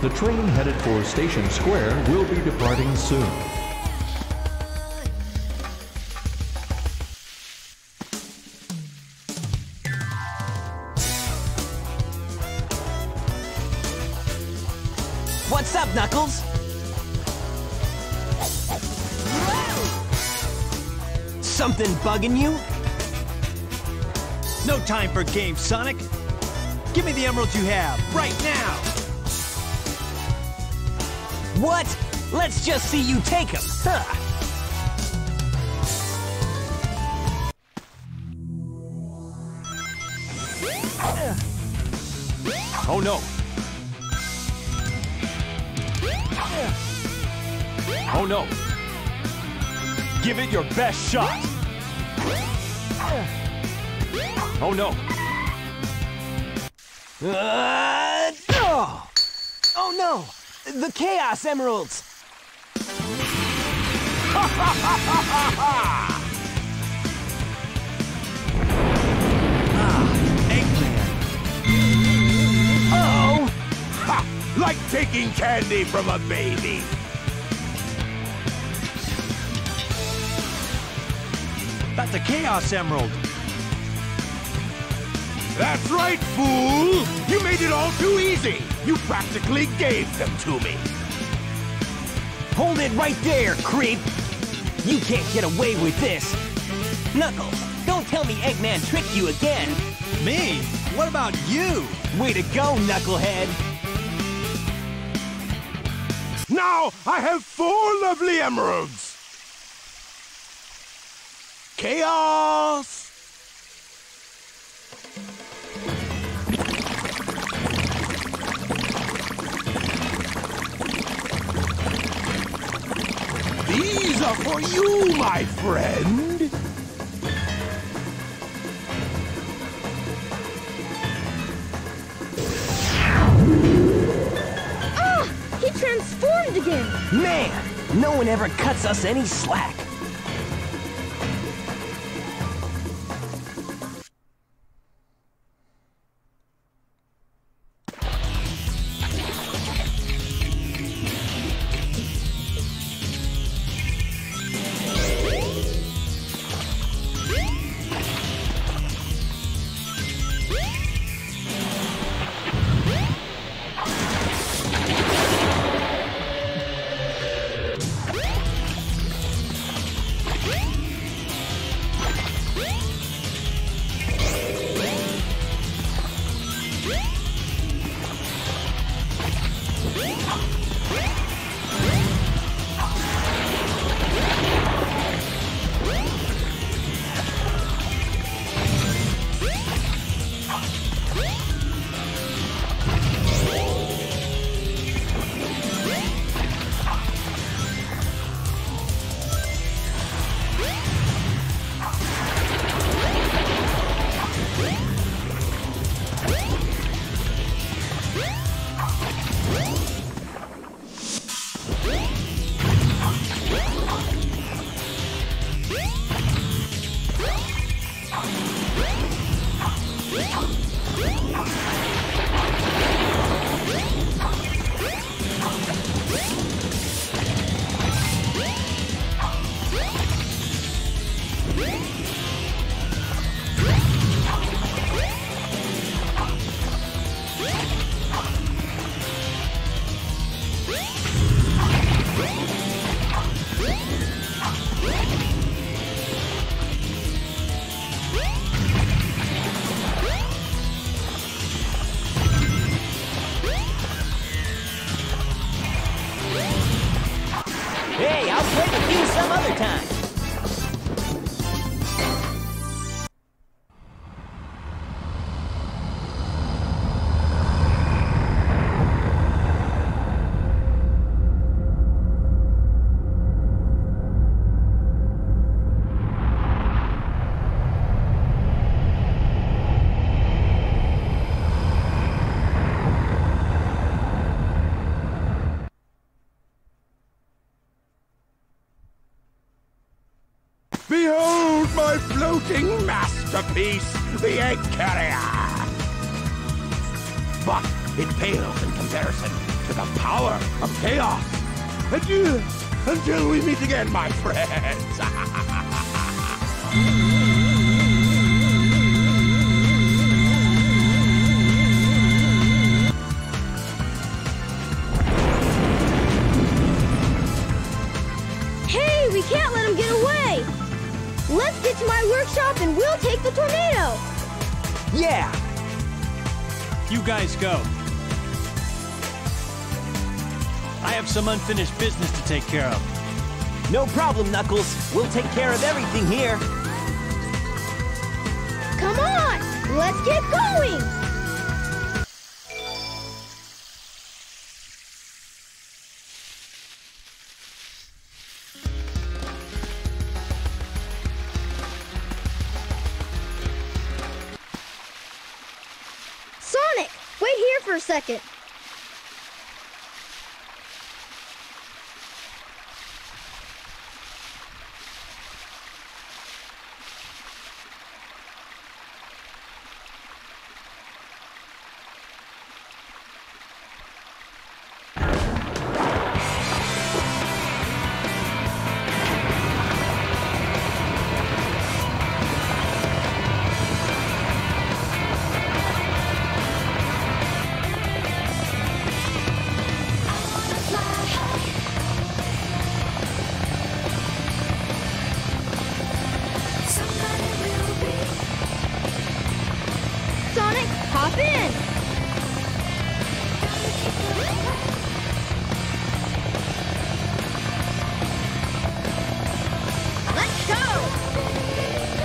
The train headed for Station Square will be departing soon. What's up, Knuckles? Something bugging you? No time for games, Sonic. Give me the emeralds you have, right now! What? Let's just see you take them. Huh. Oh no! Oh no! Give it your best shot! Oh no! Oh! Oh no! The Chaos Emeralds! Eggman! Uh-oh! Ha! Like taking candy from a baby! That's a Chaos Emerald! That's right, fool! You made it all too easy! You practically gave them to me! Hold it right there, creep! You can't get away with this! Knuckles, don't tell me Eggman tricked you again! Me? What about you? Way to go, Knucklehead! Now I have 4 lovely emeralds! Chaos! These are for you, my friend! Ah! He transformed again! Man, no one ever cuts us any slack. Hey, I'll play with you some other time. Behold my floating masterpiece, the egg carrier! But it pales in comparison. to the power of chaos. Adieu, until we meet again, my friends. Hey, we can't let him get away. Let's get to my workshop and we'll take the tornado. Yeah! You guys go. I have some unfinished business to take care of. No problem, Knuckles. We'll take care of everything here. Come on, let's get going. Sonic, wait here for a second. Sonic, hop in. Let's go.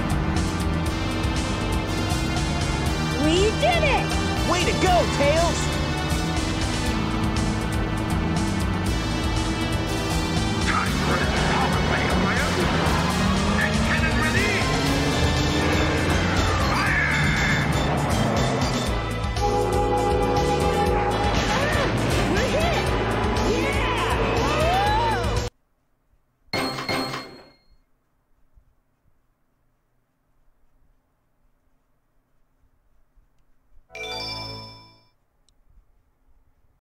Way to go, Tails!